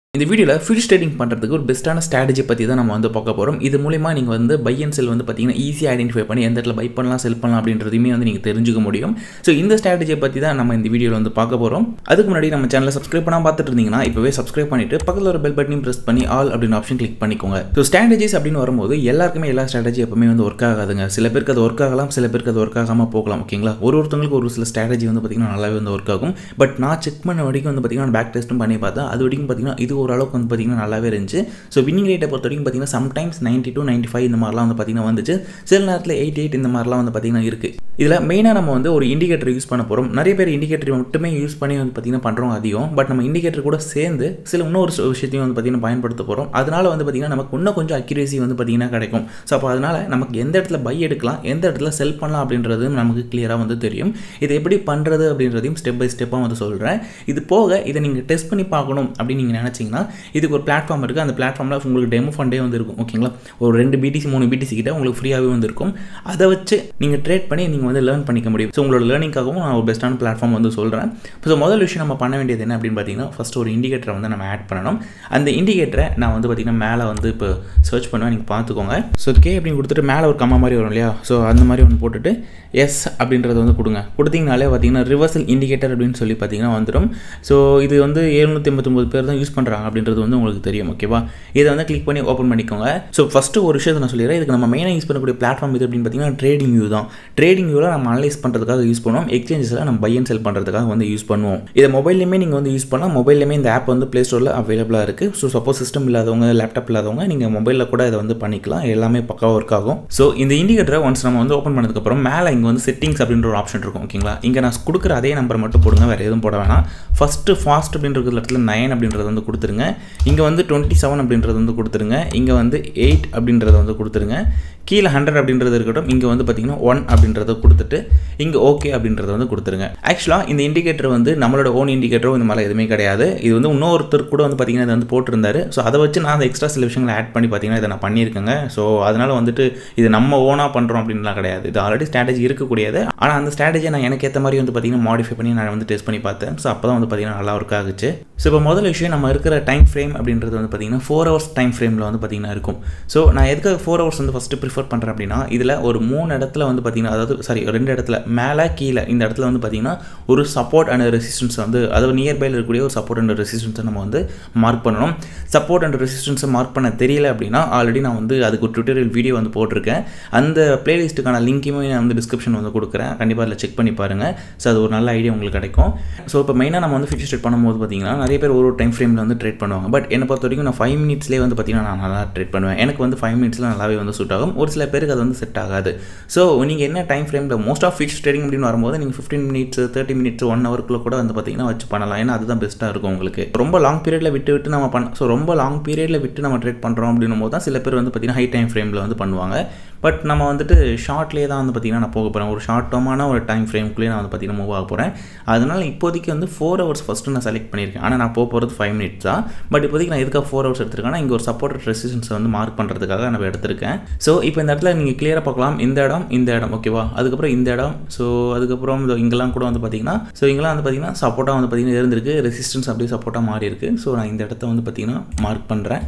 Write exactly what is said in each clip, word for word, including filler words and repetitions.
இந்த வீடியோல future trading பண்றதுக்கு ஒரு பெஸ்ட்டான ஸ்ட்ராட்டஜி பத்தி தான் நம்ம வந்து பார்க்க போறோம். இது மூலமா நீங்க வந்து பை அண்ட் செல் வந்து பாத்தீங்கன்னா ஈஸியா ஐடென்டிஃபை பண்ணி எந்த இடத்துல பை பண்ணலாம், செல் பண்ணலாம் அப்படின்றதையுமே வந்து நீங்க தெரிஞ்சுக்க முடியும். சோ இந்த ஸ்ட்ராட்டஜியை பத்தி தான் நம்ம இந்த வீடியோல வந்து பார்க்க போறோம். அதுக்கு முன்னாடி நம்ம சேனலை சப்ஸ்கிரைப் பண்ணாம பார்த்துட்டு இருந்தீங்கன்னா இப்பவே சப்ஸ்கிரைப் பண்ணிட்டு பக்கத்துல ஒரு பெல் பட்டனையும் பிரஸ் பண்ணி ஆல் அப்படின ஆப்ஷன் கிளிக் பண்ணிக்கோங்க. சோ ஸ்ட்ராட்டஜிஸ் அப்படின்னு வரும்போது எல்லாருக்குமே எல்லா ஸ்ட்ராட்டஜி எப்பவுமே வந்து ஒர்க் ஆகாதுங்க. சில பேருக்கு அது ஒர்க் ஆகலாம், சில பேருக்கு அது ஒர்க் ஆகாம போகலாம். ஓகேங்களா? ஒரு ஒருத்தங்களுக்கு ஒரு சில ஸ்ட்ராட்டஜி வந்து பாத்தீங்கன்னா நல்லாவே வந்து ஒர்க் ஆகும். பட் நான் செக் பண்ண வரைக்கும் வந்து பாத்தீங்கன்னா பேக் டெஸ்ட்டும் பண்ணி பார்த்தேன். அது வரைக்கும் பாத்தீங்கன்னா இது ஓரளவுக்கு வந்து பாத்தீங்கன்னா நல்லாவே இருந்துச்சு. ஸோ வின்னிங் ரேட்டை பொறுத்த வரைக்கும் பார்த்தீங்கன்னா sometimes ninety to ninety five இந்த மாதிரிலாம் வந்து பார்த்தீங்கன்னா வந்துச்சு. சில நேரத்தில் எயிட்டி எயிட் இந்த மாதிரிலாம் வந்து பார்த்தீங்கன்னா இருக்குது. இதில் மெயினாக நம்ம வந்து ஒரு இண்டிகேட்டர் யூஸ் பண்ண போகிறோம். நிறைய பேர் இண்டிகேட்டர் மட்டுமே யூஸ் பண்ணி வந்து பார்த்தீங்கன்னா பண்ணுறோம் அதிகம். பட் நம்ம இண்டிகேட்டர் கூட சேர்ந்து சில இன்னொரு விஷயத்தையும் வந்து பார்த்தீங்கன்னா பயன்படுத்த போகிறோம். அதனால வந்து பார்த்தீங்கன்னா நமக்கு இன்னும் கொஞ்சம் அக்யூரேசி வந்து பார்த்தீங்கன்னா கிடைக்கும். ஸோ அப்போ அதனால நமக்கு எந்த இடத்துல பை எடுக்கலாம், எந்த இடத்துல செல் பண்ணலாம் அப்படின்றது நமக்கு கிளியராக வந்து தெரியும். இதை எப்படி பண்ணுறது அப்படின்றதையும் ஸ்டெப் பை ஸ்டெப்பாக வந்து சொல்கிறேன். இது போக இதை நீங்கள் டெஸ்ட் பண்ணி பார்க்கணும் அப்படின்னு நீங்கள் நினச்சிங்கன்னா இதுக்கு ஒரு பிளாட்ஃபார்ம் இருக்குது. அந்த பிளாட்ஃபார்மில் உங்களுக்கு டெமோ ஃபண்டே வந்து இருக்கும். ஓகேங்களா? ஒரு ரெண்டு பிடிசி மூணு பிடிசி கிட்ட உங்களுக்கு ஃப்ரீயாகவே வந்து இருக்கும். அதை வச்சு நீங்கள் ட்ரேட் பண்ணி நீங்கள் வந்து லேர்ன் பண்ணிக்க முடியும். ஸோ உங்களோட லேர்னிங்காகவும் நான் ஒரு பெஸ்ட்டான பிளாட்ஃபார்ம் வந்து சொல்கிறேன். ஸோ முதல் விஷயம் நம்ம பண்ண வேண்டியது என்ன அப்படின்னு பார்த்தீங்கன்னா ஃபஸ்ட்டு ஒரு இண்டிகேட்டரை வந்து நம்ம ஆட் பண்ணணும். அந்த இண்டிகேட்டரை நான் வந்து பார்த்தீங்கன்னா மேலே வந்து இப்போ சர்ச் பண்ணுவேன். நீங்கள் பார்த்துக்கோங்க. ஸோ கே அப்படின்னு கொடுத்துட்டு மேலே ஒரு கம்மா மாதிரி வரும் இல்லையா? ஸோ அந்த மாதிரி ஒன்று போட்டுட்டு எஸ் அப்படின்றத வந்து கொடுங்க. கொடுத்தீங்கனாலே பார்த்தீங்கன்னா ரிவர்சல் இண்டிகேட்டர் அப்படின்னு சொல்லி பார்த்தீங்கன்னா வந்துடும். ஸோ இது வந்து எழுநூற்றி எண்பத்தொம்பது பேர் தான் யூஸ் பண்ணுறாங்க அப்படின்றது வந்து உங்களுக்கு தெரியும். ஓகேவா? இதை வந்து கிளிக் பண்ணி ஓப்பன் பண்ணிக்கோங்க. ஸோ ஃபஸ்ட்டு ஒரு விஷயத்தை நான் சொல்லிடுறேன். இதுக்கு நம்ம மெயினாக யூஸ் பண்ணக்கூடிய பிளாட்ஃபார்ம் இது அப்படின்னு பார்த்தீங்கன்னா ட்ரேடிங் வியூ தான். ட்ரேடிங் வியூவில் நம்ம அனலைஸ் பண்ணுறதுக்காக யூஸ் பண்ணுவோம். எக்ஸ்சேஞ்சஸில் நம்ம பை அண்ட் செல் பண்ணுறதுக்காக வந்து யூஸ் பண்ணுவோம். இதை மொபைல்லையுமே நீங்கள் வந்து யூஸ் பண்ணலாம். மொபைல்லையுமே இந்த ஆப் வந்து ப்ளே ஸ்டோரில் அவைலபிளாக இருக்குது. ஸோ சப்போஸ் சிஸ்டம் இல்லாதவங்க, லேப்டாப் இல்லாதவங்க நீங்கள் மொபைலில் கூட இதை வந்து பண்ணிக்கலாம். எல்லாமே பக்காவாக ஒர்க் ஆகும். ஸோ இந்த இண்டிகேட்டரை ஒன்ஸ் நம்ம வந்து ஓப்பன் பண்ணதுக்கப்புறம் மேலே இங்கே வந்து செட்டிங்ஸ் அப்படின்ற ஒரு ஆப்ஷன் இருக்கும். ஓகேங்களா? இங்கே நான் கொடுக்குற அதே நம்பரை மட்டும் போடுங்க, வேறு எதுவும் போட வேணாம். ஃபஸ்ட்டு ஃபாஸ்ட் அப்படின்ற இடத்துல நைன் அப்படின்றத வந்து கொடுத்துருங்க. இங்கே வந்து டுவெண்ட்டி செவன் அப்படின்றது வந்து கொடுத்துருங்க. இங்கே வந்து எயிட் அப்படின்றத வந்து கொடுத்துருங்க. கீழே ஹண்ட்ரட் அப்படின்றது இருக்கட்டும். இங்கே வந்து பார்த்தீங்கன்னா ஒன் அப்படின்றத கொடுத்துட்டு இங்கே ஓகே அப்படின்றத வந்து கொடுத்துருங்க. ஆக்சுவலாக இந்த இண்டிகேட்டர் வந்து நம்மளோட ஓன் இண்டிகேட்டரோ இந்த மாதிரி எதுவுமே கிடையாது. இது வந்து இன்னொருத்தர் கூட வந்து பார்த்தீங்கன்னா இதை வந்து போட்டிருந்தாரு. ஸோ அதை வச்சு நான் அந்த எக்ஸ்ட்ரா சில விஷயங்களை ஆட் பண்ணி பார்த்தீங்கன்னா இதை நான் பண்ணியிருக்கேங்க. ஸோ அதனால் வந்துட்டு இது நம்ம ஓனாக பண்ணுறோம் அப்படின்லாம் கிடையாது. இது ஆல்ரெடி ஸ்ட்ராட்டஜி இருக்கக்கூடியது. ஆனால் அந்த ஸ்ட்ராட்டஜியை நான் எனக்கு ஏற்ற மாதிரி வந்து பார்த்தீங்கன்னா மாடிஃபை பண்ணி நான் வந்து டெஸ்ட் பண்ணி பார்த்தேன். ஸோ அப்போ தான் வந்து பார்த்தீங்கன்னா நல்லா ஒர்க் ஆகுச்சு. ஸோ இப்போ முதல் விஷயம் நம்ம இருக்கிற டைம் ஃப்ரேம் அப்படின்றது வந்து பார்த்தீங்கன்னா ஃபோர் ஹவர்ஸ் டைம் ஃப்ரேமில் வந்து பார்த்தீங்கன்னா இருக்கும். ஸோ நான் எதுக்காக ஃபோர் ஹவர்ஸ் வந்து ஃபஸ்ட்டு ப்ரிஃபர் பண்ணுறேன் அப்படின்னா இதில் ஒரு மூணு இடத்துல வந்து பார்த்தீங்கன்னா அதாவது சாரி ரெண்டு இடத்துல மேலே கீழே இந்த இடத்துல வந்து பார்த்தீங்கன்னா ஒரு சப்போர்ட் அண்ட் ரெசிஸ்டன்ஸ் வந்து அதாவது நியர்பையில் இருக்கக்கூடிய ஒரு சப்போர்ட் அண்ட் ரெசிஸ்டன்ஸை நம்ம வந்து மார்க் பண்ணணும். சப்போர்ட் அண்ட் ரெசிஸ்டன்ஸை மார்க் பண்ண தெரியல அப்படின்னா ஆல்ரெடி நான் வந்து அதுக்கு ஒரு ட்யூட்டோரியல் வீடியோ வந்து போட்டிருக்கேன். அந்த பிளேலிஸ்ட்டுக்கான லிங்க்குமே நான் வந்து டிஸ்கிரிப்ஷன் வந்து கொடுக்குறேன். கண்டிப்பாக அதில் செக் பண்ணி பாருங்கள். ஸோ அது ஒரு நல்ல ஐடியா உங்களுக்கு கிடைக்கும். ஸோ இப்போ மெயினாக நம்ம வந்து ஃபியூச்சர் ட்ரேட் பண்ணும்போது பார்த்தீங்கன்னா நிறைய பேர் ஒரு டைம் ஃப்ரேமில் வந்து ட்ரேட் பண்ணுவாங்க. பட் என்னை பொறுத்த வரைக்கும் நான் ஃபைவ் மினிட்ஸ்லேயே வந்து பார்த்தீங்கன்னா நான் நல்லா ட்ரேட் பண்ணுவேன். எனக்கு வந்து ஃபைவ் மினிட்ஸில் நல்லாவே வந்து சூட் ஆகும். ஒரு சில பேருக்கு அது வந்து செட் ஆகாது. ஸோ நீங்கள் என்ன டைம் ஃப்ரேமில் மோஸ்ட் ஆஃப் ஃபியூச்சர் ட்ரேடிங் அப்படின்னு வரும்போது நீங்கள் fifteen minutes thirty minutes one ஹவருக்குள்ள கூட வந்து பார்த்தீங்கன்னா வச்சு பண்ணலாம். ஏன்னா அதுதான் பெஸ்ட்டாக இருக்கும் உங்களுக்கு. ரொம்ப லாங் பீரியடில் விட்டு விட்டு நம்ம பண்ண ஸோ ரொம்ப லாங் பீரியடில் விட்டு நம்ம ட்ரேட் பண்ணுறோம் அப்படின்னும் போது தான் சில பேர் வந்து பார்த்தீங்கன்னா ஹை டைம் ஃப்ரேமில் வந்து பண்ணுவாங்க. பட் நம்ம வந்துட்டு ஷார்ட்லேயே தான் வந்து பார்த்தீங்கன்னா நான் போக போகிறேன். ஒரு ஷார்ட் டேர்மான ஒரு டைம் ஃப்ரேம்குள்ளேயே நான் வந்து பார்த்தீங்கன்னா மூவ் ஆக போகிறேன். அதனால் இப்போதைக்கு வந்து ஃபோர் ஹவர்ஸ் ஃபஸ்ட்டு நான் செலக்ட் பண்ணியிருக்கேன். ஆனால் நான் போக போகிறது ஃபைவ் மினிட்ஸ் தான். பட் இப்போதைக்கு நான் எதுக்காக ஃபோர் ஹவர்ஸ் எடுத்திருக்கேன்னா இங்கே ஒரு சப்போர்ட் ரெசிஸ்டன்ஸை வந்து மார்க் பண்ணுறதுக்காக நான் எடுத்திருக்கேன். ஸோ இப்போ இந்த இடத்துல நீங்கள் கிளியராக பார்க்கலாம். இந்த இடம் இந்த இடம் ஓகேவா? அதுக்கப்புறம் இந்த இடம். ஸோ அதுக்கப்புறம் இங்கெல்லாம் கூட வந்து பார்த்தீங்கன்னா ஸோ இங்கெல்லாம் வந்து பார்த்தீங்கன்னா சப்போர்ட்டாக வந்து பார்த்தீங்கன்னா இருந்திருக்கு. ரெசிஸ்டன்ஸ் அப்படியே சப்போர்ட்டாக மாறி இருக்குது. ஸோ நான் இந்த இடத்த வந்து பார்த்தீங்கன்னா மார்க் பண்ணுறேன்.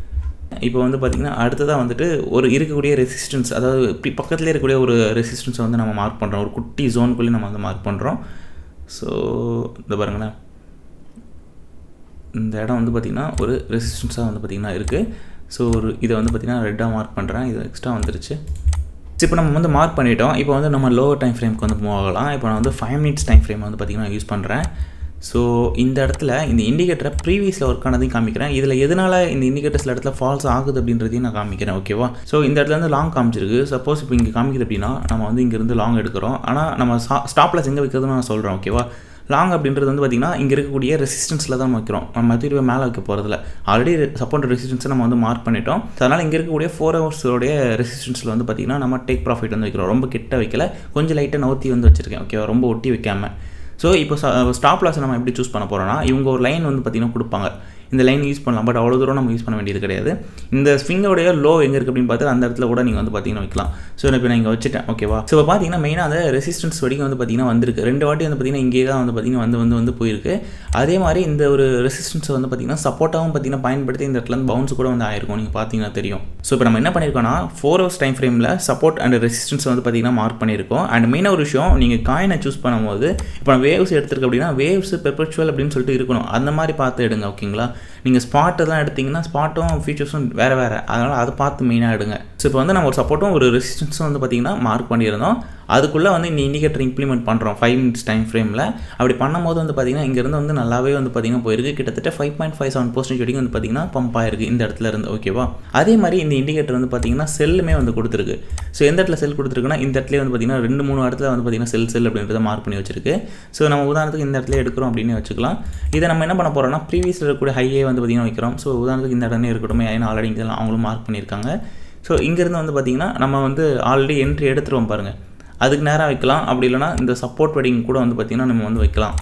இப்போ வந்து பார்த்திங்கன்னா அடுத்ததாக வந்துட்டு ஒரு இருக்கக்கூடிய ரெசிஸ்டன்ஸ் அதாவது இப்படி பக்கத்தில் இருக்கக்கூடிய ஒரு ரெசிஸ்டன்ஸை வந்து நம்ம மார்க் பண்ணுறோம். ஒரு குட்டி ஜோனுக்குள்ளேயே நம்ம வந்து மார்க் பண்ணுறோம். ஸோ இந்த பாருங்களேன், இந்த இடம் வந்து பார்த்திங்கன்னா ஒரு ரெசிஸ்டன்ஸாக வந்து பார்த்திங்கன்னா இருக்குது. ஸோ ஒரு இதை வந்து பார்த்திங்கன்னா ரெட்டாக மார்க் பண்ணுறேன். இது எக்ஸ்ட்ரா வந்துருச்சு. இப்போ நம்ம வந்து மார்க் பண்ணிட்டோம். இப்போ வந்து நம்ம லோவர் டைம் ஃப்ரேம்க்கு வந்து மூவ் ஆகலாம். இப்போ நான் வந்து ஃபைவ் மினிட்ஸ் டைம் ஃப்ரேம் வந்து பார்த்திங்கன்னா யூஸ் பண்ணுறேன். ஸோ இந்த இடத்துல இந்த இண்டிகேட்டரை ப்ரீவியஸில் ஒர்க் ஆனதையும் காமிக்கிறேன். இதில் எதனால் இந்த இண்டிகேட்டர் சில இடத்துல ஃபால்ஸ் ஆகுது அப்படின்றதையும் நான் காமிக்கிறேன். ஓகேவா? ஸோ இந்த இடத்துல வந்து லாங் காமிச்சிருக்கு. சப்போஸ் இப்போ இங்கே காமிக்குது அப்படின்னா நம்ம வந்து இங்கேருந்து லாங் எடுக்கிறோம். ஆனால் நம்ம ஸ்டாப்லஸ் எங்கே வைக்கிறதுன்னு நான் சொல்கிறேன். ஓகேவா? லாங் அப்படின்றது வந்து பார்த்திங்கன்னா இங்கே இருக்கக்கூடிய ரெசிஸ்டன்ஸில் தான் வைக்கிறோம். நம்ம திரும்ப மேலே வைக்க போகிறதில்ல. ஆல்ரெடி சப்போர்ட் ரெசிஸ்டன்ஸை நம்ம வந்து மார்க் பண்ணிட்டோம். அதனால் இங்கே இருக்கக்கூடிய ஃபோர் ஹவர்ஸோடைய ரெசிஸ்டன்ஸில் வந்து பார்த்திங்கன்னா நம்ம டேக் ப்ராஃபிட் வந்து வைக்கிறோம். ரொம்ப கிட்ட வைக்கல, கொஞ்சம் லைட்டாக நவுத்தி வந்து வச்சுருக்கேன். ஓகேவா? ரொம்ப ஒட்டி வைக்காமல். ஸோ இப்போ ஸ்டாப் லாஸை நம்ம எப்படி சூஸ் பண்ண போகிறோம்னா இவங்க ஒரு லைன் வந்து பார்த்திங்கன்னா கொடுப்பாங்க. இந்த லைன் யூஸ் பண்ணலாம். பட் அவ்வளோ தூரம் நம்ம யூஸ் பண்ண வேண்டியது கிடையாது. இந்த ஸ்விங்கோடைய லோ எங்கே இருக்குது அப்படின்னு பார்த்து அந்த இடத்துல கூட நீங்கள் வந்து பார்த்தீங்கன்னா வைக்கலாம். ஸோ இப்போ நான் இங்கே வச்சுட்டேன். ஓகேவா? ஸோ இப்போ பார்த்தீங்கன்னா மெயினாக அந்த ரெசிஸ்டன்ஸ் வரைக்கும் வந்து பார்த்தீங்கன்னா வந்திருக்கு. ரெண்டு வாட்டி வந்து பார்த்தீங்கன்னா இங்கே தான் வந்து பார்த்தீங்கன்னா வந்து வந்து வந்து போயிருக்கு. அதே மாதிரி இந்த ஒரு ரெசிஸ்டன்ஸை வந்து பார்த்தீங்கன்னா சப்போர்ட்டாகவும் பார்த்தீங்கன்னா பயன்படுத்தி இந்த இடத்துல பவுன்ஸ் கூட வந்து ஆயிருக்கும். நீங்கள் பார்த்தீங்கன்னா தெரியும். ஸோ இப்போ நம்ம என்ன பண்ணியிருக்கோம்னா ஃபோர் ஹவர்ஸ் டைம் ஃப்ரேமில் சப்போர்ட் அண்ட் ரெசிஸ்டன்ஸ் வந்து பார்த்தீங்கன்னா மார்க் பண்ணியிருக்கோம். அண்ட் மெயினாக ஒரு விஷயம், நீங்கள் காயினை சூஸ் பண்ணும்போது இப்போ நான் வேவ்ஸ் எடுத்துருக்கு அப்படின்னா வேவ்ஸ் பெர்பெச்சுவல் அப்படின்னு சொல்லிட்டு இருக்கணும். அந்த மாதிரி பார்த்து எடுங்க. ஓகேங்களா? நீங்கள் ஸ்பாட் எல்லாம் எடுத்திங்கன்னா ஸ்பாட்டும் ஃபீச்சர்ஸும் வேறு வேறு, அதனால் அதை பார்த்து மெயினாக எடுங்க. ஸோ இப்போ வந்து நம்ம ஒரு சப்போர்ட்டும் ஒரு ரெசிஸ்டன்ஸும் வந்து பார்த்தீங்கன்னா மார்க் பண்ணியிருந்தோம். அதுக்குள்ளே வந்து இந்த இண்டிகேட்டர் இம்ப்ளிமெண்ட் பண்ணுறோம் ஃபைவ் மினிட்ஸ் டைம் ஃப்ரேமில். அப்படி பண்ணும்போது வந்து பார்த்தீங்கன்னா இங்கேருந்து வந்து நல்லாவே வந்து பார்த்தீங்கன்னா போயிருக்கு. கிட்டத்தட்ட five point five seven percentage வரைக்கும் வந்து பார்த்தீங்கன்னா பம்ப் ஆயிருக்கு இந்த இடத்துல இருந்து. ஓகேவா? அதே மாதிரி இந்த இண்டிகேட்டர் வந்து பார்த்தீங்கன்னா செல்லுமே வந்து கொடுத்துருக்கு. ஸோ எந்த இடத்துல செல் கொடுத்துருக்குன்னா இந்த இடத்துல வந்து பார்த்தீங்கன்னா ரெண்டு மூணு இடத்துல வந்து பார்த்தீங்கன்னா செல் செல் அப்படின்றத மார்க் பண்ணி வச்சிருக்கு. ஸோ நம்ம உதாரணத்துக்கு இந்த இடத்துல எடுக்கிறோம் அப்படின்னு வச்சுக்கலாம். இதை நம்ம என்ன பண்ண போகிறோம்னா ப்ரீவியஸில் இருக்கக்கூடிய ஹையே வந்து பார்த்தீங்கன்னா வைக்கிறோம். ஸோ உதாரணத்துக்கு இந்த இடமே இருக்கட்டும், ஏன்னா ஆல்ரெடி இங்கே அவங்களும் மார்க் பண்ணியிருக்காங்க. ஸோ இங்கேருந்து வந்து பார்த்தீங்கன்னா நம்ம வந்து ஆல்ரெடி என்ட்ரி எடுத்துருவோம் பாருங்கள், அதுக்கு நேராக வைக்கலாம். அப்படி இல்லைனா இந்த சப்போர்ட் வெட்டிங் கூட வந்து பார்த்திங்கன்னா நம்ம வந்து வைக்கலாம்.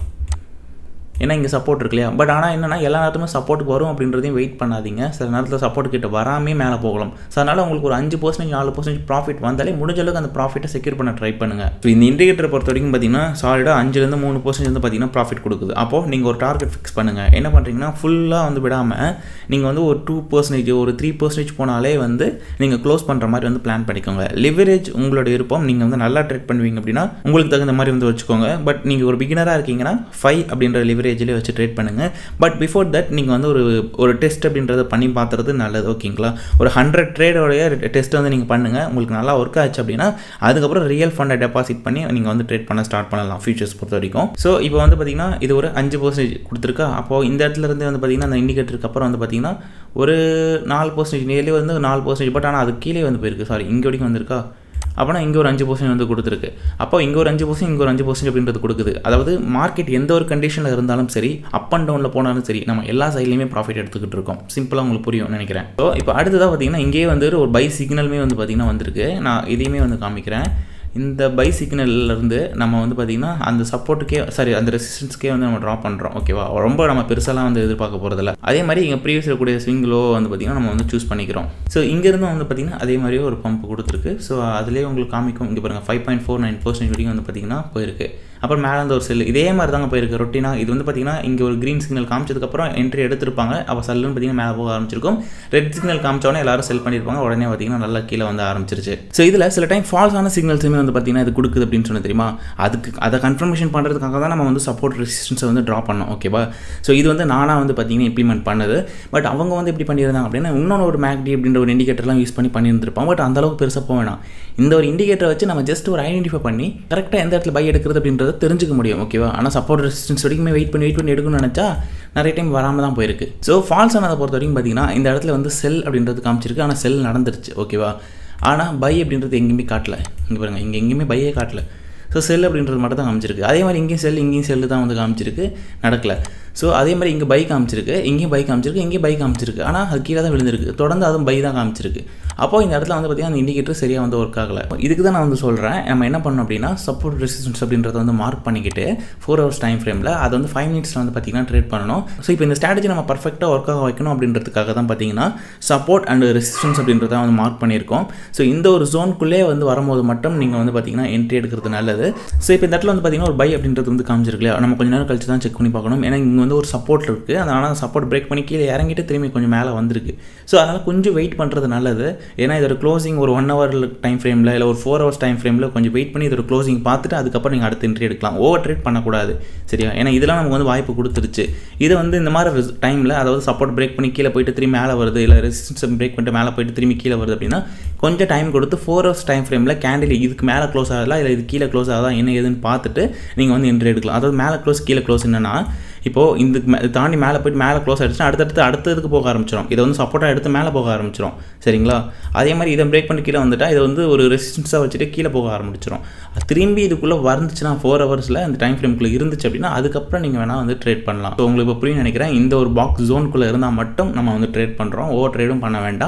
ஏன்னா இங்கே சப்போர்ட் இருக்கு இல்லையா? பட் ஆனால் என்னென்னா எல்லா நேரத்துமே சப்போர்ட்டுக்கு வரும் அப்படின்றதையும் வெயிட் பண்ணாதீங்க. சில நேரத்தில் சப்போர்ட் கிட்ட வராமே மேலே போகலாம். ஸோ அதனால் உங்களுக்கு ஒரு அஞ்சு பர்சன்டேஜ் நாலு பர்சன்டேஜ் ப்ராஃபிட் வந்தாலே முடிஞ்ச அளவுக்கு அந்த ப்ராஃபிட்டை செக்யூர் பண்ண ட்ரை பண்ணுங்கள். ஸோ இந்த இண்டிகேட்டரை பொறுத்த வரைக்கும் பார்த்தீங்கன்னா சாலிடாக அஞ்சுலேருந்து மூணு பர்சன்டேஜ் வந்து பார்த்தீங்கன்னா ப்ராஃபிட் கொடுக்குது. அப்போது நீங்கள் ஒரு டார்கெட் ஃபிக்ஸ் பண்ணுங்கள். என்ன பண்ணுறீங்கன்னா ஃபுல்லாக வந்து விடாமல் நீங்கள் வந்து ஒரு டூ பர்சன்டேஜ் ஒரு த்ரீ பர்சன்டேஜ் போனாலே வந்து நீங்கள் க்ளோஸ் பண்ணுற மாதிரி வந்து பிளான் பண்ணிக்கோங்க. லிவரேஜ் உங்களோட விருப்பம். நீங்கள் வந்து நல்லா ட்ரேட் பண்ணுவீங்க அப்படின்னா உங்களுக்கு தகுந்த மாதிரி வந்து வச்சுக்கோங்க. பட் நீங்கள் ஒரு பிகினராக இருக்கீங்கன்னா ஃபைவ் அப்படின்ற லிவரேஜ்லேயே வச்சு ட்ரேட் பண்ணுங்கள். பட் பிஃபோர் தட் நீங்கள் வந்து ஒரு ஒரு டெஸ்ட் அப்படின்றத பண்ணி பார்த்துறது நல்லது. ஓகேங்களா? ஒரு ஹண்ட்ரட் ட்ரேடோடைய டெஸ்ட் வந்து நீங்கள் பண்ணுங்கள். உங்களுக்கு நல்லா ஒர்க் ஆச்சு அப்படின்னா அதுக்கப்புறம் ரியல் ஃபண்டை டெபாசிட் பண்ணி நீங்கள் வந்து ட்ரேட் பண்ண ஸ்டார்ட் பண்ணலாம் ஃபியூச்சர்ஸ் பொறுத்த வரைக்கும். ஸோ இப்போ வந்து பார்த்தீங்கன்னா இது ஒரு அஞ்சு பர்சன்டேஜ் கொடுத்துருக்கா. அப்போது இந்த இடத்துல இருந்து வந்து பார்த்தீங்கன்னா அந்த இண்டிகேட்டருக்கு அப்புறம் வந்து பார்த்தீங்கன்னா ஒரு நாலு பர்சன்டேஜ் நியர்லி வந்து நாலு பர்சன்டேஜ் பட் ஆனால் அது கீழே வந்து போயிருக்கு. சாரி, இங்கே வரைக்கும் வந்திருக்கா. அப்போனா இங்கே ஒரு அஞ்சு பர்சன்ட் வந்து கொடுத்துருக்கு. அப்போ இங்கே ஒரு அஞ்சு பர்சன்ட் இங்கே ஒரு அஞ்சு பர்சன்ட் அப்படின்றது கொடுக்குது. அதாவது மார்க்கெட் எந்த ஒரு கண்டிஷனில் இருந்தாலும் சரி, அப் அண்ட் டவுனில் போனாலும் சரி, நம்ம எல்லா சைட்லையுமே ப்ராஃபிட் எடுத்துக்கிட்டு இருக்கோம். சிம்பிளாக உங்களுக்கு புரியும் நினைக்கிறேன். ஸோ இப்போ அடுத்ததாக பார்த்தீங்கன்னா இங்கேயே வந்து ஒரு பை சிக்னலுமே வந்து பார்த்தீங்கன்னா வந்திருக்கு. நான் இதையுமே வந்து காமிக்கிறேன். இந்த பை சிக்னல்லேருந்து நம்ம வந்து பார்த்திங்கன்னா அந்த சப்போர்ட்டுக்கே சாரி அந்த ரெசிஸ்டன்ஸ்க்கே வந்து நம்ம ட்ரா பண்ணுறோம். ஓகேவா? ரொம்ப நம்ம பெருசாலாம் வந்து எதிர்பார்க்க போகிறதில்ல. அதே மாதிரி இங்கே ப்ரீவியஸ் இருக்கக்கூடிய ஸ்விங் லோ வந்து பார்த்திங்கன்னா நம்ம வந்து சூஸ் பண்ணிக்கிறோம். ஸோ இங்கேருந்து வந்து பார்த்திங்கன்னா அதே மாதிரியே ஒரு பம்ப் கொடுத்துருக்கு. ஸோ அதிலே உங்களுக்கு காமிக்கும். இங்கே பாருங்கள் five point four nine percent வரைக்கும் வந்து பார்த்திங்கன்னா போயிருக்கு. அப்புறம் மேலே வந்து ஒரு செல் இதே மாதிரி தாங்க போயிருக்கு ரொட்டீனாக. இது வந்து பார்த்திங்கன்னா இங்கே ஒரு க்ரீன் சிக்னல் காமிச்சதுக்கப்புறம் என்ட்ரி எடுத்திருப்பாங்க. அப்போ செல்லுன்னு பார்த்திங்கன்னா மேலே போக ஆரம்பிச்சிருக்கும். ரெட் சிக்னல் காமிச்சோடனே எல்லாரும் செல் பண்ணியிருப்பாங்க. உடனே பார்த்திங்கன்னா நல்லா கீழே வந்து ஆரம்பிச்சிருச்சு. ஸோ இதில் சில டைம் ஃபால்ஸான சிக்னல்ஸுமே வந்து பார்த்திங்கன்னா இது கொடுக்குது அப்படின்னு சொன்ன தெரியுமா? அதுக்கு அதை கன்ஃபர்மேஷன் பண்ணுறதுக்காக தான் நம்ம வந்து சப்போர்ட் ரெசிஸ்டன்ஸை வந்து ட்ரா பண்ணோம். ஓகேவா? ஸோ இது வந்து நானாக வந்து பார்த்திங்கன்னா இம்ப்ளிமெண்ட் பண்ணது. பட் அவங்க வந்து எப்படி பண்ணியிருந்தாங்க அப்படின்னா இன்னொன்று ஒரு மேக்டி அப்படின்ற ஒரு இண்டிகேட்டர்லாம் யூஸ் பண்ணி பண்ணியிருந்திருப்பாங்க. பட் அந்தளவுக்கு பெருசாக போக வேணாம். இந்த ஒரு இண்டிகேட்டரை வச்சு நம்ம ஜஸ்ட் ஒரு ஐடென்டிஃபை பண்ணி கரெக்டாக எந்த இடத்துல பை எடுக்கிறது அப்படின்றத தெரிஞ்சுக்க முடியும். ஓகேவா? ஆனால் சப்போர்ட் ரெசிஸ்டன்ஸ் வரைக்குமே வெயிட் பண்ணி வெயிட் பண்ணி எடுக்கணும்னு நினச்சா நிறைய டைம் வராமல் தான் போயிருக்கு. ஸோ ஃபால்ஸ் ஆனதை பொறுத்த வரைக்கும் பார்த்தீங்கன்னா இந்த இடத்துல வந்து செல் அப்படின்றது காமிச்சிருக்கு. ஆனால் செல் நடந்துருச்சு. ஓகேவா? ஆனால் பை அப்படின்றது எங்கேயுமே காட்டல. இங்கே பாருங்கள், இங்கே எங்கேயுமே பையே காட்டல. ஸோ செல் அப்படின்றது மட்டும் தான் காமிச்சிருக்கு. அதே மாதிரி இங்கேயும் செல் இங்கேயும் செல்லு தான் வந்து காமிச்சிருக்கு, நடக்கலை. ஸோ அதே மாதிரி இங்கே பை காமிச்சிருக்கு, இங்கேயும் பை காமிச்சிருக்கு, இங்கேயும் பை காமிச்சிருக்கு. ஆனால் அது கீழே தான் விழுந்திருக்கு. தொடர்ந்து அதுவும் பை தான் காமிச்சிருக்கு. அப்போது இந்த இடத்துல வந்து பார்த்திங்கன்னா அந்த இண்டிகேட்டர் சரியாக வந்து ஒர்க் ஆகலை. இதுக்கு தான் நான் வந்து சொல்கிறேன், நம்ம என்ன பண்ணணும் அப்படின்னா சப்போர்ட் ரெசிஸ்டன்ஸ் அப்படின்றத வந்து மார்க் பண்ணிக்கிட்டு ஃபோர் ஹவர்ஸ் டைம் ஃப்ரேமில் அதை வந்து ஃபைவ் மினிட்ஸில் வந்து பார்த்திங்கன்னா ட்ரேட் பண்ணணும். ஸோ இப்போ இந்த ஸ்ட்ராட்டஜி நம்ம பர்ஃபெக்டாக ஒர்க் ஆக வைக்கணும் அப்படின்றதுக்காக தான் பார்த்திங்கன்னா சப்போர்ட் அண்ட் ரெசிஸ்டன்ஸ் அப்படின்றத வந்து மார்க் பண்ணியிருக்கோம். ஸோ இந்த ஒரு ஜோனுக்குள்ளே வந்து வரும்போது மட்டும் நீங்கள் வந்து பார்த்திங்கன்னா என்ட்ரி எடுக்கிறது நல்லது. ஸோ இப்போ இந்த இடத்துல வந்து பார்த்திங்கன்னா ஒரு பை அப்படின்றது வந்து காமிச்சிருக்கு இல்லையா? நம்ம கொஞ்சம் நேரம் கழிச்சு தான் செக் பண்ணி பார்க்கணும். ஏன்னா இங்கே வந்து ஒரு சப்போர்ட் இருக்குது. அதனால் சப்போர்ட் பிரேக் பண்ணி கீழே இறங்கிட்டு திரும்பி கொஞ்சம் மேலே வந்திருக்கு. ஸோ அதனால் கொஞ்சம் வெயிட் பண்ணுறது நல்லது. ஏன்னா இதோட க்ளோசிங் ஒரு ஒன் ஹவர் டைம் ஃப்ரேமில் இல்லை ஒரு ஃபோர் ஹவர்ஸ் டைம் ஃப்ரேமில் கொஞ்சம் வெயிட் பண்ணி இதோட க்ளோசிங் பார்த்துட்டு அதுக்கப்புறம் நீங்கள் அடுத்த என்ட்ரி எடுக்கலாம். ஓவர் ட்ரேட் பண்ணக்கூடாது. சரியா? ஏன்னா இதெல்லாம் நமக்கு வந்து வாய்ப்பு கொடுத்துருச்சு. இது வந்து இந்த மாதிரி டைமில் அதாவது சப்போர்ட் பிரேக் பண்ணி கீழே போயிட்டு திரும்பி மேலே வருது, இல்லை ரெசிஸ்டன்ஸ் பிரேக் பண்ணிட்டு மேலே போயிட்டு திரும்பி கீழே வருது அப்படின்னா கொஞ்சம் டைம் கொடுத்து ஃபோர் ஹவர்ஸ் டைம் ஃப்ரேமில் கேண்டில் இதுக்கு மேலே க்ளோஸ் ஆகலாம் இல்லை இது கீழே க்ளோஸ் ஆகலாம் என்ன ஏதுன்னு பார்த்துட்டு நீங்கள் வந்து என்ட்ரி எடுக்கலாம். அதாவது மேலே க்ளோஸ் கீழே க்ளோஸ் என்னன்னா இப்போது இந்த தாண்டி மேலே போய்ட்டு மேலே க்ளோஸ் ஆகிடுச்சுன்னா அடுத்தடுத்து அடுத்ததுக்கு போக ஆரம்பிச்சிடும். இதை வந்து சப்போர்ட்டாக எடுத்து மேலே போக ஆரம்பிச்சிடும். சரிங்களா? அதே மாதிரி இதை பிரேக் பண்ணி கீழே வந்துட்டால் இதை வந்து ஒரு ரெசிஸ்டன்ஸாக வச்சுட்டு கீழே போக ஆரம்பிச்சிடும். திரும்பி இதுக்குள்ளே வந்துச்சுன்னா ஃபோர் ஹவர்ஸில் அந்த டைம் ஃப்ரேம்குள்ளே இருந்துச்சு அப்படின்னா அதுக்கப்புறம் நீங்கள் வேணால் வந்து ட்ரேட் பண்ணலாம். ஸோ உங்களுக்கு இப்போ புரியும் நினைக்கிறேன். இந்த ஒரு பாக்ஸ் ஜோனுக்குள்ளே இருந்தால் மட்டும் நம்ம வந்து ட்ரேட் பண்ணுறோம். ஓவர் ட்ரேடும் பண்ண வேண்டாம்.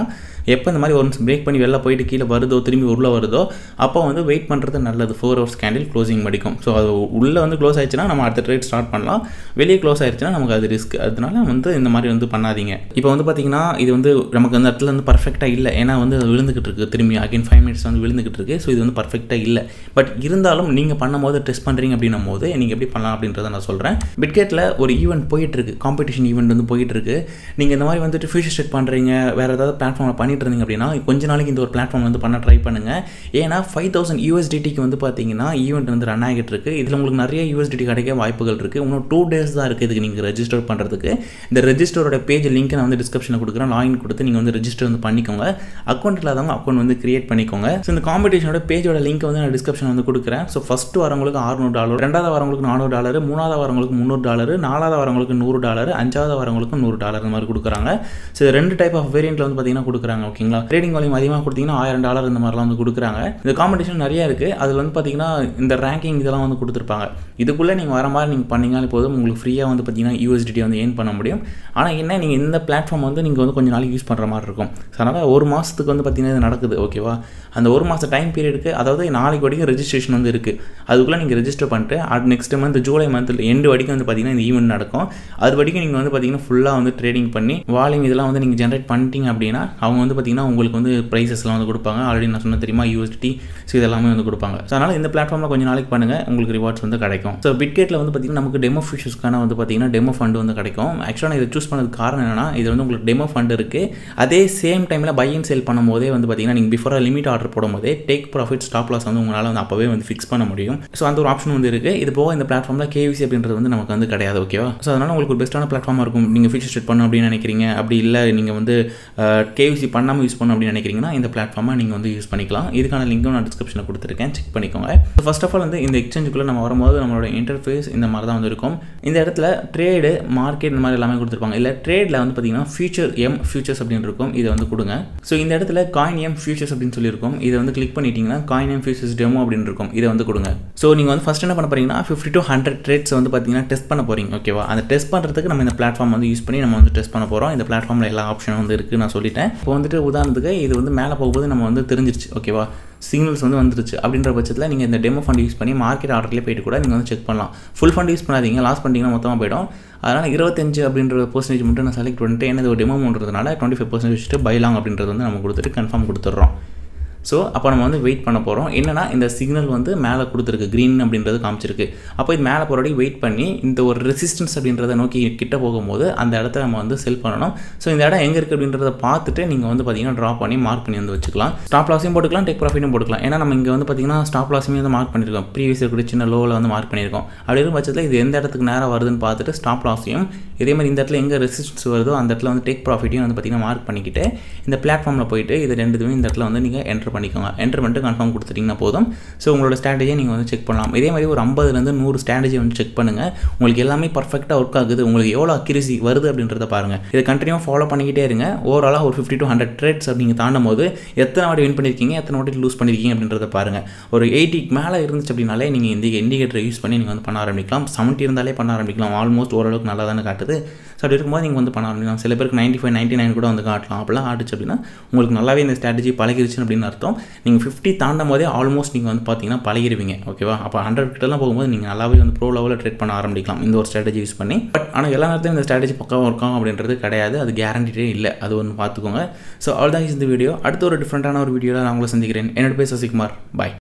எப்போ இந்த மாதிரி ஒன்ஸ் பிரேக் பண்ணி வெளில போயிட்டு கீழே வருதோ திரும்பி உள்ளே வருதோ அப்போ வந்து வெயிட் பண்ணுறது நல்லது. ஃபோர் ஹவர்ஸ் கேண்டில் க்ளோசிங் படிக்கும். ஸோ அது உள்ளே வந்து க்ளோஸ் ஆயிடுச்சுன்னா நம்ம அடுத்த ட்ரேட் ஸ்டார்ட் பண்ணலாம். வெளியே க்ளோஸ் ஆயிடுச்சுன்னா நமக்கு அது ரிஸ்க். அதனால வந்து இந்த மாதிரி வந்து பண்ணாதீங்க. இப்போ வந்து பார்த்தீங்கன்னா இது வந்து நமக்கு அந்த இடத்துல வந்து பர்ஃபெக்டாக இல்லை. ஏன்னா வந்து விழுந்துக்கிட்டு இருக்குது, திரும்பி அகைன் ஃபைவ் மினிட்ஸ் வந்து விழுந்துக்கிட்டு இருக்குது. ஸோ இது வந்து பர்ஃபெக்டாக இல்லை. பட் இருந்தாலும் நீங்கள் பண்ணும்போது டெஸ்ட் பண்ணுறீங்க அப்படின்னும் போது நீங்கள் எப்படி பண்ணலாம் அப்படின்றத நான் சொல்கிறேன். பிட்கெட்டில் ஒரு ஈவெண்ட் போயிட்டுருக்கு, காம்படிஷன் ஈவெண்ட் வந்து போயிட்டுருக்கு. நீங்கள் இந்த மாதிரி வந்துட்டு ஃபியூச்சர் செட் பண்ணுறீங்க, வேறு ஏதாவது பிளாட்ஃபார்மில் பண்ணிட்டு இருந்தீங்க அப்படின்னா கொஞ்ச நாளைக்கு இந்த ஒரு பிளாட்ஃபார்ம் வந்து பண்ண ட்ரை பண்ணுங்கள். ஏன்னா ஃபைவ் தௌசண்ட் யூஎஸ்டிடிக்கு வந்து பார்த்தீங்கன்னா ஈவெண்ட் வந்து ரன் ஆகிட்டு இருக்குது. இதில் உங்களுக்கு நிறைய யூஎஸ்டிடி கிடைக்க வாய்ப்புகள் இருக்குது. இன்னும் டூ டேஸ் தான் இருக்குது இதுக்கு நீங்கள் ரெஜிஸ்டர் பண்ணுறதுக்கு. இந்த ரெஜிஸ்டரோட பேஜ் லிங்க் நான் வந்து டிஸ்கிரிப்ஷனில் கொடுக்குறேன். லாகின் கொடுத்து நீங்கள் வந்து ரெஜிஸ்டர் வந்து பண்ணிக்கோங்க. அக்கௌண்ட் இல்லாதவங்க அக்கௌண்ட் வந்து கிரியேட் பண்ணிக்கோங்க. ஸோ இந்த காம்படிஷனோட பேஜோட லிங்க் வந்து நான் டிஸ்கிரிப்ஷன் வந்து கொடுக்குறேன். ஸோ ஃபஸ்ட்டு வரவங்களுக்கு அறுநூறு டாலர், ரெண்டாவது வரவங்களுக்கு நானூறு டாலர், மூணாவது வரவங்களுக்கு முந்நூறு டாலர், நாலாவது வரவங்களுக்கு நூறு டாலர், அஞ்சாவது வரவங்களுக்கு நூறு டாலர் இந்த மாதிரி கொடுக்குறாங்க. ஸோ ரெண்டு டைப் ஆஃப் வேரியண்ட்டில் வந்து பார்த்தீங்கன்னா கொடுக்குறாங்க. ஓகேங்களா, ட்ரேடிங் வால்யூம் அதிகமாக கொடுத்தீங்கன்னா ஆயிரம் டாலர் இந்த மாதிரிலாம் வந்து கொடுக்குறாங்க. இந்த காம்படிஷன் நிறைய இருக்குது. அதில் வந்து பார்த்தீங்கன்னா இந்த ரேங்கிங் இதெல்லாம் வந்து கொடுத்துருப்பாங்க. இதுக்குள்ளே நீங்கள் வர மாதிரி நீங்கள் பண்ணிங்கனாலே போதும், உங்களுக்கு ஃப்ரீயாக வந்து பார்த்தீங்கன்னா யூஎஸ்டிடி வந்து ஏர்ன் பண்ண முடியும். ஆனால் என்ன, நீங்கள் இந்த பிளாட்ஃபார்ம் வந்து நீங்கள் வந்து கொஞ்சம் நாளைக்கு யூஸ் பண்ணுற மாதிரி இருக்கும். ஸோ அதனால் ஒரு மாதத்துக்கு வந்து பார்த்தீங்கன்னா இது நடக்குது. ஓகேவா, அந்த ஒரு மாதம் டைம் பீரியடுக்கு, அதாவது நாளைக்கு வரைக்கும் ரெஜிஸ்ட்ரேஷன் வந்து இருக்குது. அதுக்குள்ளே நீங்கள் ரெஜிஸ்டர் பண்ணிட்டு அது next month July month end வரைக்கும் வந்து பார்த்தீங்கன்னா இந்த ஈவெண்ட் நடக்கும். அது வரைக்கும் நீங்கள் வந்து பார்த்தீங்கன்னா ஃபுல்லாக வந்து ட்ரேடிங் பண்ணி வால்யூம் இதெல்லாம் வந்து நீங்கள் ஜென்ரேட் பண்ணிட்டீங்க அப்படின்னா அவங்க வந்து பார்த்தீங்கன்னா உங்களுக்கு வந்து ப்ரைஸஸ்லாம் வந்து கொடுப்பாங்க. ஆல்ரெடி நான் சொன்ன தெரியுமா யூஎஸ்டி, ஸோ இதெல்லாமே வந்து கொடுப்பாங்க. ஸோ அதனால் இந்த பிளாட்ஃபார்மில் கொஞ்சம் நாளைக்கு பண்ணுங்கள், உங்களுக்கு ரிவார்ட்ஸ் வந்து கிடைக்கும். ஸோ பிட்கெட்டில் வந்து பார்த்தீங்கன்னா நமக்கு டெமோ ஃபியூச்சர்ஸ்க்கான வந்து பார்த்தீங்கன்னா டெமோ ஃபண்ட் வந்து கிடைக்கும். ஆக்சுவலாக நான் இதை சூஸ் பண்ணதுக்கு காரணம் என்னன்னா, இது வந்து உங்களுக்கு டெமோ ஃபண்ட் இருக்குது. அதே சேம் டைமில் பை அண்ட் சேல் பண்ணும் போதே வந்து பார்த்தீங்கன்னா நீங்கள் பிஃபோராக லிமிட் ஆர்டர் போடும் போதே டேக் ப்ராஃபிட் ஸ்டாப் லாஸ் வந்து உங்களால் வந்து அப்போவே வந்து ஃபிக்ஸ் பண்ண முடியும். ஸோ அந்த ஒரு ஆப்ஷன் வந்து இருக்குது. இது போக இந்த பிளாட்ஃபார்மில் கேவிசி அப்படின்றது வந்து நமக்கு வந்து கிடையாது. ஓகேவா, ஸோ அதனால் உங்களுக்கு ஒரு பெஸ்ட்டான பிளாட்ஃபார்மாக இருக்கும். நீங்கள் ஃபியூச்சர் செட் பண்ணணும் அப்படின்னு நினைக்கிறீங்க, அப்படி இல்லை நீங்கள் வந்து கேவிசி பண்ணாமல் யூஸ் பண்ணணும் அப்படின்னு நினைக்கிறீங்கன்னா இந்த பிளாட்ஃபார்மை நீங்கள் வந்து யூஸ் பண்ணிக்கலாம். இதுக்கான லிங்க்கும் நான் டிஸ்கிரிப்ஷனில் கொடுத்துருக்கேன், செக் பண்ணிக்கோங்க. ஃபர்ஸ்ட் ஆஃப் ஆல் வந்து இந்த எக்ஸ்சேஞ்சுக்குள்ளே நம்ம வரும்போது நம்மளோட இன்டர்ஃபேஸ் இந்த மாதிரி தான் வந்து இருக்கும். இந்த இடத்துல ட்ரேடு, மார்க்கெட் இந்த மாதிரி எல்லாமே கொடுத்துருப்பாங்க. இல்லை ட்ரேடில் வந்து பார்த்தீங்கன்னா ஃபியூச்சர் எம் ஃபியூச்சர்ஸ் அப்படின்னு இருக்கும், இதை வந்து கொடுங்க. ஸோ இந்த இடத்துல காயின் எம் ஃபியூச்சர்ஸ் அப்படின்னு சொல்லியிருக்கும், இதை வந்து கிளிக் பண்ணிட்டீங்கன்னா காயின் எம் ஃபியூச்சர்ஸ் டெமோ அப்படின்னு இருக்கும், இதை வந்து கொடுங்க. ஸோ நீங்கள் வந்து ஃபஸ்ட் என்ன பண்ண போறீங்கன்னா ஃபிஃப்டி டு ஹண்ட்ரட் ட்ரேட்ஸ் வந்து பார்த்தீங்கன்னா டெஸ்ட் பண்ண போறீங்க. ஓகேவா, அந்த டெஸ்ட் பண்ணுறதுக்கு நம்ம இந்த பிளாட்ஃபார்ம் வந்து யூஸ் பண்ணி நம்ம வந்து டெஸ்ட் பண்ண போகிறோம். இந்த பிளாட்ஃபார்மில் எல்லா ஆப்ஷனும் வந்து இருக்குது நான் சொல்லிட்டேன். இப்போ வந்துட்டு உதாரணத்துக்கு இது வந்து மேலே போகும்போது நம்ம வந்து தெரிஞ்சிருச்சு. ஓகேவா, சிக்னல்ஸ் வந்து வந்துருச்சு. அப்படின்ற பட்சத்தில் நீங்கள் இந்த டெமோ ஃபண்ட் யூஸ் பண்ணி மார்க்கெட் ஆர்டர்லேயே போயிட்டு கூட நீங்கள் வந்து செக் பண்ணலாம். ஃபுல் ஃபண்ட் யூஸ் பண்ணாதீங்க, லாஸ் பண்ணிட்டீங்கன்னா மொத்தமாக போய்டும். அதனால் இருபத்தஞ்சு அப்படின்ற பர்சன்டேஜ் மட்டும் நான் செலக்ட் பண்ணிட்டு, என்ன ஒரு டெமோ பண்ணுறதுனால டுவெண்ட்டி ஃபைவ் பர்சன்டேஜ் வச்சுட்டு பைலாங் அப்படின்றது வந்து நம்ம கொடுத்துட்டு கன்ஃபார்ம் கொடுத்துட்றோம். ஸோ அப்போ நம்ம வந்து வெயிட் பண்ண போகிறோம். என்னன்னா இந்த சிக்னல் வந்து மேலே கொடுத்துருக்கு, க்ரீன் அப்படின்றது காமிச்சிருக்கு. அப்போ இது மேலே போகிறோடி வெயிட் பண்ணி இந்த ஒரு ரெசிஸ்டன்ஸ் அப்படின்றத நோக்கி கிட்ட போகும்போது அந்த இடத்த நம்ம வந்து செல் பண்ணணும். ஸோ இந்த இடம் எங்கே இருக்குது அப்படின்றத பார்த்துட்டு நீங்கள் வந்து பார்த்தீங்கன்னா ட்ரா பண்ணி மார்க் பண்ணி வந்து வச்சுக்கலாம். ஸ்டாப் லாஸையும் போட்டுக்கலாம், டேக் ப்ராஃபிட்டும் போட்டுக்கலாம். ஏன்னா நம்ம இங்கே வந்து பார்த்தீங்கன்னா ஸ்டாப் லாஸுமே வந்து மார்க் பண்ணியிருக்கோம், ப்ரீவியஸ் இருக்கிற சின்ன லோவில் வந்து மார்க் பண்ணியிருக்கோம். அப்படி இருக்கும் பட்சத்தில் இது எந்த இடத்துக்கு நேராக வருதுன்னு பார்த்துட்டு ஸ்டாப் லாஸையும், இதே மாதிரி இந்த இடத்துல எங்கே ரெசிஸ்டன்ஸ் வருதோ அந்த இடத்துல வந்து டேக் ப்ராஃபிட்டையும் வந்து பார்த்தீங்கன்னா மார்க் பண்ணிக்கிட்டு இந்த பிளாட்ஃபார்மில் போயிட்டு இது ரெண்டுமே இந்த இடத்துல வந்து நீங்கள் என்டர் பண்ணிக்கோங்க. என்டர் பண்ணிட்டு கன்ஃபார்ம் கொடுத்துட்டிங்கன்னா போதும். ஸோ உங்களோட ஸ்ட்ராட்டஜியை நீங்கள் வந்து செக் பண்ணலாம். இதே மாதிரி ஒரு ஐம்பதுலேருந்து நூறு ஸ்ட்ராட்டஜி வந்து செக் பண்ணுங்கள். உங்களுக்கு எல்லாமே பர்ஃபெக்டாக ஒர்க் ஆகுது, உங்களுக்கு எவ்வளோ அக்யூரசி வருது அப்படின்றத பாருங்கள். இதை கண்டினியூவாக ஃபாலோ பண்ணிக்கிட்டே இருங்க. ஓவராலாக ஒரு ஃபிஃப்டி டு ஹண்ட்ரட் ட்ரேட்ஸ் நீங்கள் தாண்டும் போது எத்தனை வாட்டி வின் பண்ணியிருக்கீங்க, எத்தனை வாட்டி லூஸ் பண்ணியிருக்கீங்க அப்படின்றத பாருங்கள். ஒரு எயிட்டிக்கு மேலே இருந்துச்சு அப்படின்னாலே நீங்கள் இந்த இண்டிகேட்டரை யூஸ் பண்ணி நீங்கள் வந்து பண்ண ஆரம்பிக்கலாம். செவன்ட்டி இருந்தாலே பண்ண ஆரம்பிக்கலாம். ஆல்மோஸ்ட் ஓரளவுக்கு நல்லா தானே காட்டுது. ஸோ அப்படி இருக்கும்போது நீங்கள் வந்து பண்ண ஆரம்பிக்கலாம். சில பேருக்கு நைன்ட்டி ஃபைவ் நைன்ட்டி நைன் கூட வந்து காட்டலாம். அப்படிலாம் ஆட்டுச்சு அப்படின்னா உங்களுக்கு நல்லாவே இந்த ஸ்ட்ராட்டஜி பழகிருச்சு அப்படின்னு அர்த்தம். நீங்கள் ஃபிஃப்டி தாண்டும் போதே ஆல்மோஸ்ட் நீங்கள் வந்து பார்த்தீங்கன்னா பழகிருவீங்க. ஓகேவா, அப்போ ஹண்ட்ரட் கிட்டலாம் போகும்போது நீங்கள் நல்லாவே வந்து ப்ரோ லெவலில் ட்ரேட் பண்ண ஆரம்பிக்கலாம் இந்த ஒரு ஸ்ட்ராட்டஜி யூஸ் பண்ணி. பட் ஆனால் எல்லா நேரத்தையும் இந்த ஸ்ட்ராட்டஜி பக்கம் ஒர்க் ஆகும் அப்படின்றது கிடையாது, அது கேரண்டிட்டே இல்லை, அது ஒன்று பார்த்துக்கோங்க. ஸோ ஆல் தான் இந்த வீடியோ. அடுத்த ஒரு டிஃப்ரெண்ட்டான ஒரு வீடியோவில் நான் உங்களை சந்திக்கிறேன். என்னோட பேர் சசிகுமார். பாய்.